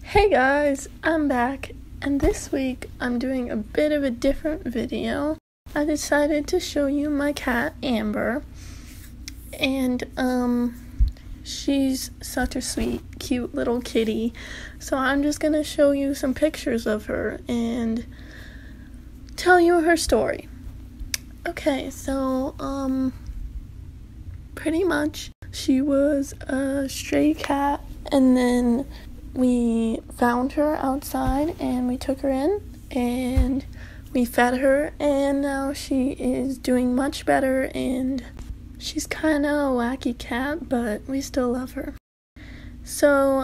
Hey guys, I'm back, and this week I'm doing a bit of a different video. I decided to show you my cat, Amber, and she's such a sweet, cute little kitty, so I'm just gonna show you some pictures of her and tell you her story. Okay, so, pretty much she was a stray cat, and then we found her outside and we took her in and we fed her, and now she is doing much better, and she's kind of a wacky cat, but we still love her. So,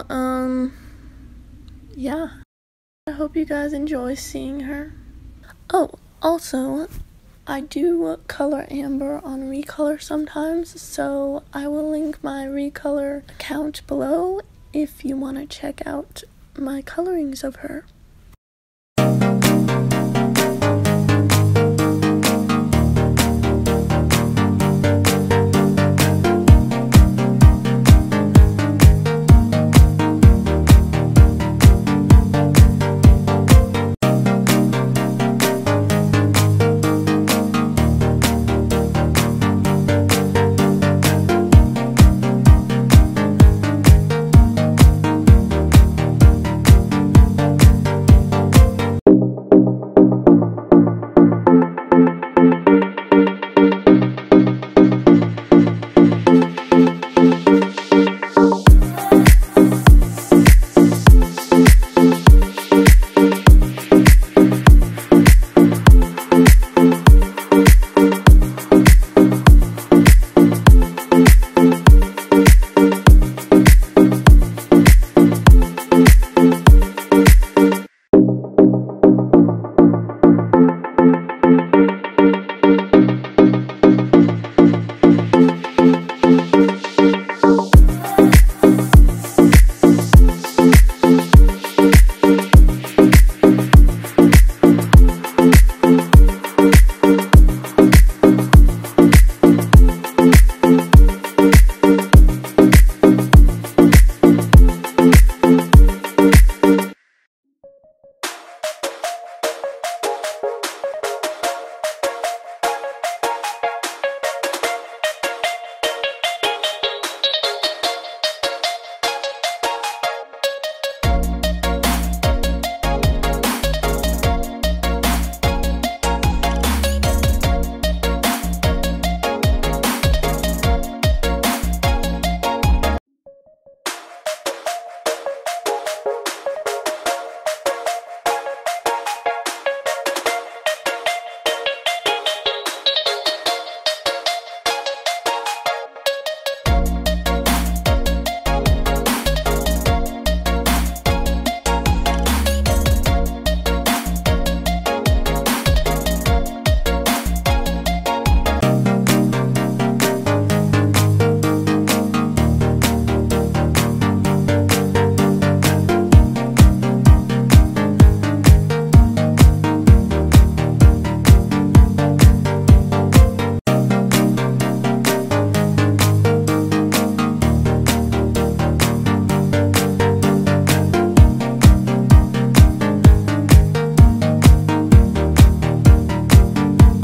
yeah. I hope you guys enjoy seeing her. Oh, also, I do color Amber on Recolor sometimes, so I will link my Recolor account below if you want to check out my colorings of her.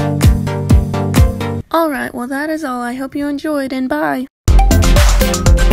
Alright, well that is all. I hope you enjoyed, and bye!